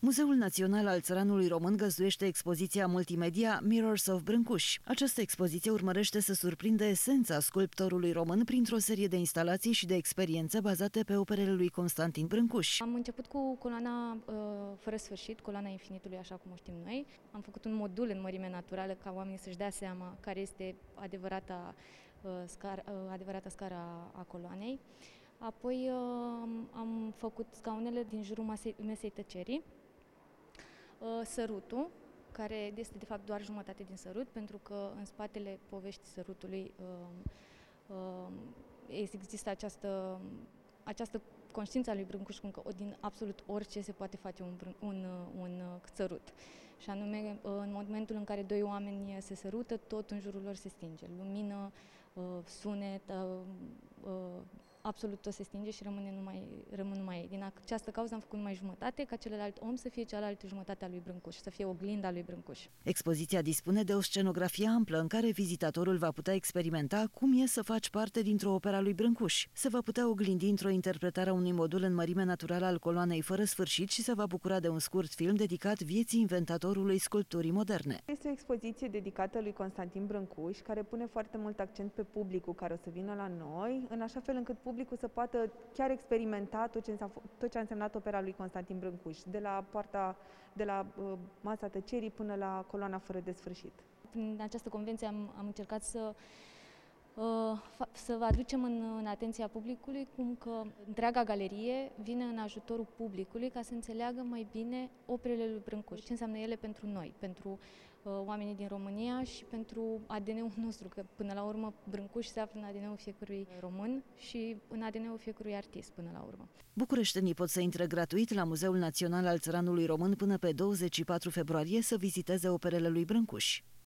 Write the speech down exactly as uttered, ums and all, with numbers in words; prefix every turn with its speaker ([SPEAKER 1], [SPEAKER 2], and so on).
[SPEAKER 1] Muzeul Național al Țăranului Român găzduiește expoziția multimedia Mirrors of Brâncuși. Această expoziție urmărește să surprindă esența sculptorului român printr-o serie de instalații și de experiențe bazate pe operele lui Constantin Brâncuși.
[SPEAKER 2] Am început cu coloana uh, fără sfârșit, coloana infinitului, așa cum o știm noi. Am făcut un modul în mărime naturală ca oamenii să-și dea seama care este adevărata, uh, scar, uh, adevărata scara a coloanei. Apoi uh, am făcut scaunele din jurul masei, mesei tăcerii, uh, sărutul, care este de fapt doar jumătate din sărut, pentru că în spatele poveștii sărutului uh, uh, există această, această conștiința lui Brâncuș, cum că din absolut orice se poate face un, un, un sărut. Și anume, în momentul în care doi oameni se sărută, tot în jurul lor se stinge. Lumină, sunet, absolut tot se stinge și rămâne numai, rămân numai ei. Din această cauză am făcut numai jumătate, ca celălalt om să fie cealaltă jumătate a lui Brâncuș, să fie oglinda lui Brâncuș.
[SPEAKER 1] Expoziția dispune de o scenografie amplă în care vizitatorul va putea experimenta cum e să faci parte dintr-o opera lui Brâncuș. Se va putea oglindi într-o interpretare a unui modul în mărime naturală al coloanei fără sfârșit și se va bucura de un scurt film dedicat vieții inventatorului sculpturii moderne.
[SPEAKER 3] Este o expoziție dedicată lui Constantin Brâncuș, care pune foarte mult accent pe publicul care o să vină la noi, în așa fel încât publicul să poată chiar experimenta tot ce, tot ce a însemnat opera lui Constantin Brâncuș, de la poarta, de la uh, masa tăcerii până la coloana fără de sfârșit.
[SPEAKER 2] Prin această convenție am, am încercat să să vă aducem în, în atenția publicului cum că întreaga galerie vine în ajutorul publicului ca să înțeleagă mai bine operele lui Brâncuș, ce înseamnă ele pentru noi, pentru uh, oamenii din România și pentru A D N-ul nostru, că până la urmă Brâncuș se află în A D N-ul fiecărui român și în A D N-ul fiecărui artist până la urmă.
[SPEAKER 1] Bucureștenii pot să intre gratuit la Muzeul Național al Țăranului Român până pe douăzeci și patru februarie să viziteze operele lui Brâncuș.